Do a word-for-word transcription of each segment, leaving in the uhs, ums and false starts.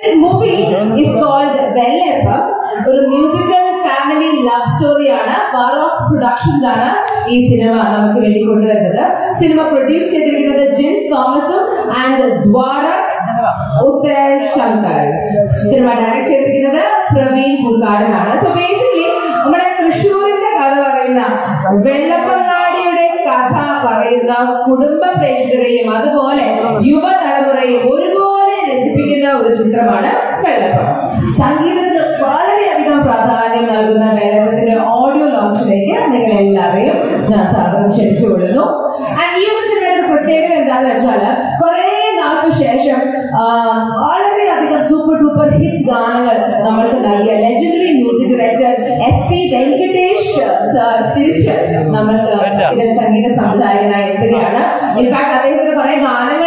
This movie is called Velleppam. A musical family love story. Paravoor Productions ആണ് ഈ cinema നമുക്ക് വേണ്ടി കൊണ്ടുവരുന്നത്. സിനിമ പ്രൊഡ്യൂസ് ചെയ്തിരിക്കുന്നത് ജിൻസ് തോമസും ആൻഡ് ദ്വാര ഉത്തരശങ്കർ. സിനിമ ഡയറക്ട് ചെയ്തിരിക്കുന്നത് പ്രവീൺ പൂക്കാടൻ ആണ്. സോ ബേസിക്കലി നമ്മുടെ തൃശ്ശൂരിന്റെ കഥ പറയുന്ന വെള്ളപ്പങ്ങാടിയുടെ കഥ പറയുന്ന കുടുംബ പ്രേക്ഷകരെയും അതുപോലെ യുവതലമുറയും ഒരുപോലെ രസിപ്പിക്കുന്ന ഒരു ചിത്രമാണ് വെള്ളപ്പം. സംഗീതത്തിന് വളരെയധികം പ്രാധാന്യം നൽകുന്ന വെള്ളപ്പത്തിന്റെ ഓഡിയോ ലോഞ്ചിലേക്ക് നിങ്ങൾ എല്ലാവരെയും ഞാൻ സാധനം ക്ഷണിച്ചുകൊള്ളുന്നു. ആൻഡ് ഈ ഒരു സിനിമയുടെ പ്രത്യേകത എന്താന്ന് വെച്ചാൽ കുറെ നാൾക്ക് ശേഷം വളരെയധികം സൂപ്പർ ഡൂപ്പർ ഹിറ്റ് ഗാനങ്ങൾ നമ്മൾക്ക് നൽകിയ legendary music director S P Venkatesh sir തിരിച്ച് നമ്മൾക്ക് ഇതിന് സംഗീത സംവിധായകനായി എത്തുകയാണ്. ഇൻഫാക്ട് അദ്ദേഹത്തിന് കുറെ ഗാനങ്ങൾ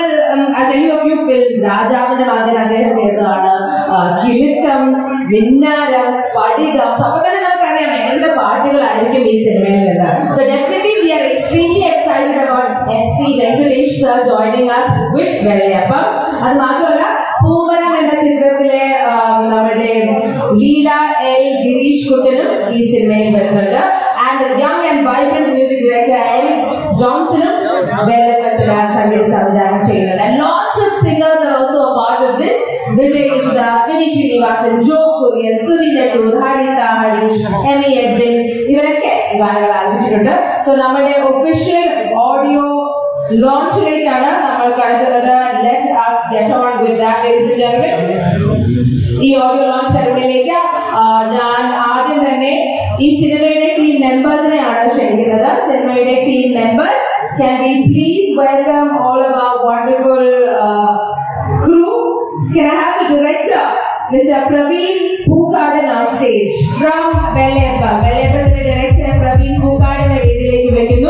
രാജാവിന്റെ മകൻ അദ്ദേഹം ചെയ്തതാണ്, കിലുക്കം, വിന്നാരം, സ്ഫടികം. അപ്പൊ തന്നെ നമുക്കറിയാം എങ്ങനത്തെ പാട്ടുകളായിരിക്കും ഈ സിനിമയിൽ നിന്ന്. So definitely we are extremely excited about S P Venkatesh sir joining us with Vellayappam. അത് മാത്രമല്ല പൂമരം എന്ന ചിത്രത്തിലെ നമ്മുടെ ലീല എൽ ഗിരീഷ്കുട്ടനും ഈ സിനിമയിൽ വരുന്നുണ്ട്. And young and vibrant music director L ജോൺസണും വെള്ളപ്പത്തിന് സംഗീത സംവിധാനം ചെയ്യുന്നുണ്ട്. And lots of singers are also a part of this. Vijay Krishnas, Vinny Srinivasan, Joe Kurian, Sudhi Nettoor, Harita Harish, Emmy Edwin ഇവരൊക്കെ ഗാനങ്ങൾ ആരംഭിച്ചിട്ടുണ്ട്. സോ നമ്മുടെ ഒഫീഷ്യൽ ഓഡിയോ ലോഞ്ചിലേക്കാണ് നമ്മൾ കടക്കുന്നത്. Let us get on with that, ladies and gentlemen. ഈ audio launch സെറമണിയിലേക്ക് ഞാൻ ആദ്യം തന്നെ ഈ സിനിമയുടെ ടീം മെമ്പേഴ്സിനെയാണ് ക്ഷണിക്കുന്നത്. സിനിമയുടെ team members, can we please welcome all of our wonderful uh, crew? Can I have the director, Mister Praveen Pookkadan, on stage from Velleppam. Velleppam's director Praveen Pookkadan വേദിയിലേക്ക് വിളിക്കുന്നു.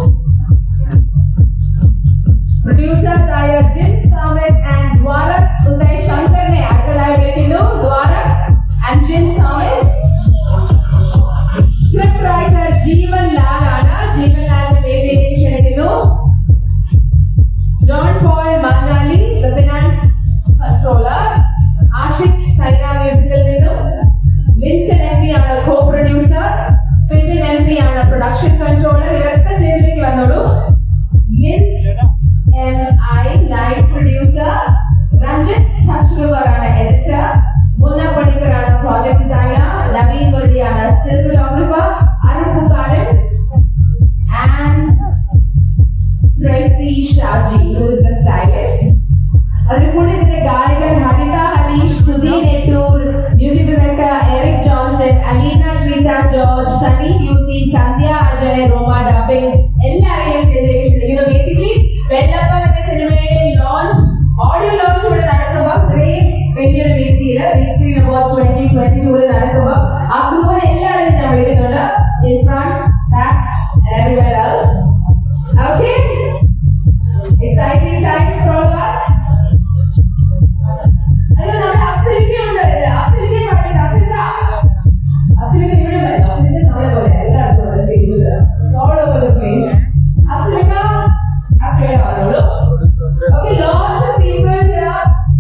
Producers are Jins Thomas and Dwara Uttarayshankar ne അടുത്തതായി വിളിക്കുന്നു. Dwara and Jins Thomas. Script writer ജീവൻ ലാൽ ആണ്. ജീവൻ ലാലിനെ വേദിയിലേക്ക് ക്ഷണിക്കുന്നു. John Paul Manali, the finance controller. Ashik Saira musical നിന്നും. Linson M P ആണ് co-producer. Fibin M P ആണ് production controller. ഇവരൊക്കെ സ്റ്റേജിലേക്ക് വന്നോളൂ. Lins M I live producer. Ranjit Chachruvar ആണ് editor. Munna Padikar ആണ് project designer. Naveen Murli ആണ് still photographer. Arif Pookkadan and Tracy Shaji, who is the stylist. അതുപോലെ ഇതിന്റെ ഗായകർ Haritha Harish, Sudhi Nettoor, music director Eric Johnson, Aleena Sreesar George, സനി മ്യൂസി, സന്ധ്യ അജയ്, റോമ ഡബിംഗ് എല്ലാവരെയും സ്റ്റേജിലേക്ക് ക്ഷണിക്കുന്നു. ബേസിക്കലി വെള്ളപ്പം എന്ന സിനിമയുടെ ലോഞ്ച് ഓഡിയോ ലോഞ്ച് ഇവിടെ നടക്കുമ്പോൾ ഇത്രയും വലിയൊരു വേദിയിൽ big screen awards twenty twenty ടൂവിൽ നടക്കുമ്പോൾ ആ ക്രൂവിനെ എല്ലാവരും ഞാൻ വിളിക്കുന്നുണ്ട്. In front, back and everywhere else. Okay, exciting times for all of us. അയ്യോ, നമ്മുടെ അഫ്സലിക്ക ഉണ്ട്. അഫ്സലിക്ക പാടില്ല. അഫ്സലിക്ക അഫ്സലിക്ക ഇവിടെ വരും. അഫ്സലിക്ക നമ്മളെ പോലെ എല്ലായിടത്തും ഉണ്ട് സ്റ്റേജിൽ, all over the place. അഫ്സലിക്ക അഫ്സലിക്ക വന്നോളൂ. Okay, lots of people here.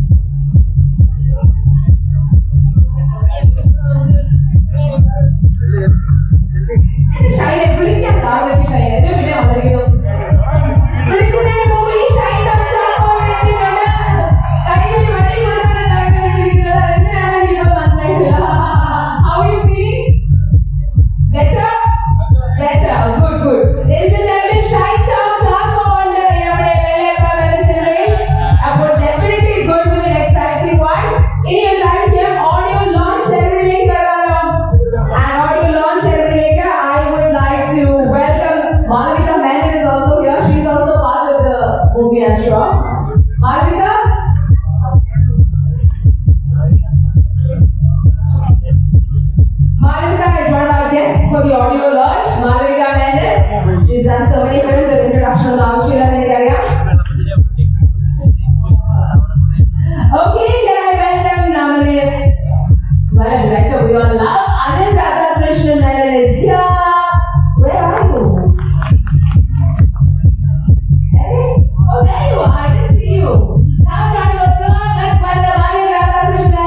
Shaine, വിളിക്കാൻ കാരണക്ക് ഷൈനെ പിന്നെ വന്നിരിക്കുന്നു. വിളിക്കുന്നതിന് മുമ്പ് ഈ ഷൈൻ Chakko വേണ്ടിയിട്ടുണ്ട്. കയ്യിൽ വെള്ളി കൊടുക്കുന്ന തടവിട്ടിരിക്കുന്നത് എന്തിനാണെന്ന് ഇപ്പോൾ മനസ്സിലായിട്ടില്ല. How are you feeling? Better? Better. Good, good. Ladies and gentlemen, Shine Chakko ഉണ്ട് ഇവിടെ വെള്ളയപ്പം എന്ന സിനിമയിൽ. അപ്പോൾ definitely it's going to be an exciting one. ഇനി എല്ലാവരും ചെയ്യാം ഓഡിയോ ലോഞ്ച് സെറമണിയിലേക്ക് കടന്നാലോ? And audio launch ceremony, I would like to welcome Malavika. Manoj is also here. She is also part of the movie, I'm sure. Malavika. Malavika is one of our guests for the audio launch. Malavika Manoj. She's done so many films. The introduction of Akshay in the area. Okay, can I welcome Namale? Well, director we all love. Radakrishnan is here. Where are you? Hey? Oh, there you are. I didn't see you. Now, round of applause. Let's welcome Radakrishnan.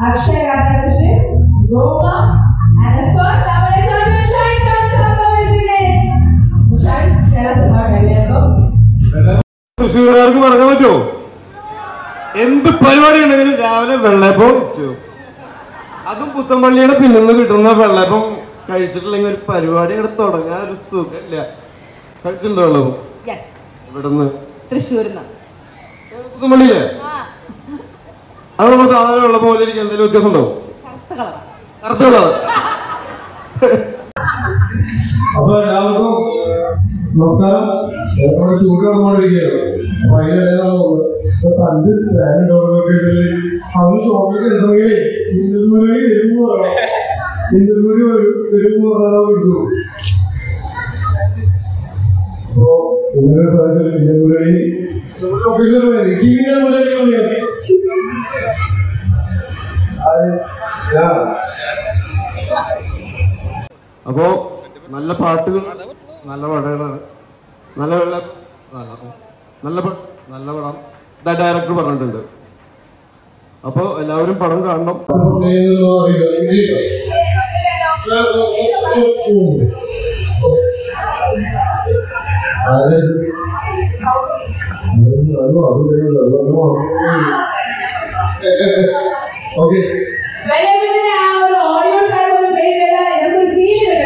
Akshay, Radakrishnan, Roma, and of course, our Shaine from Chakko is in it. Shaine, tell us about Velleppam. തൃശ്ശൂർകാർക്ക് പറയാൻ പറ്റുമോ? എന്ത് പരിപാടി ഉണ്ടെങ്കിലും രാവിലെ വെള്ളയപ്പം അതും പുത്തമ്പള്ളിയുടെ പിന്നിന്ന് കിട്ടുന്ന വെള്ളയപ്പം കഴിച്ചിട്ടില്ലെങ്കിൽ ഒരു പരിപാടി ഇവിടെ തുടങ്ങാൻ ഒരു സുഖമില്ല. കഴിച്ചിട്ടുണ്ടോ വെള്ളപ്പം? ഇവിടുന്ന് തൃശ്ശൂരിന്ന് പുത്തമ്പള്ളിയില്ലേ? അത് നമ്മൾ സാധാരണ വെള്ളപ്പം പോലെ എനിക്ക് എന്തെങ്കിലും വ്യത്യാസം ഉണ്ടാവും? കറുത്ത കളർ. അപ്പൊ എല്ലാവർക്കും നമസ്കാരം. ചൂട് നടന്നുകൊണ്ടിരിക്കുകയാണ്. അപ്പൊ അതിനിടയിലാണ് തന്റെ ഫാൻ ഡോറൊക്കെ അവന് ഷോപ്പിൽ എടുത്തെങ്കിൽ ഇന്റർവ്യൂരി വരുമ്പോ പറയണം. ഇന്റർവ്യൂരി വരുമ്പോ പറഞ്ഞാൽ വിട്ടു. അപ്പൊ ഇങ്ങനെ ഇന്റർവ്യൂരി അപ്പോ നല്ല പാട്ടുകൾ, നല്ല പടങ്ങളാണ്, നല്ല വെള്ള നല്ല നല്ല പടം ഡയറക്ടർ പറഞ്ഞിട്ടുണ്ട്. അപ്പൊ എല്ലാവരും പടം കാണണം. ഓക്കെ ഓഡിയോ ട്രാക്ക് ഒന്ന് പ്ലേ ചെയ്താൽ നമുക്ക് ഫീൽ കിട്ടും.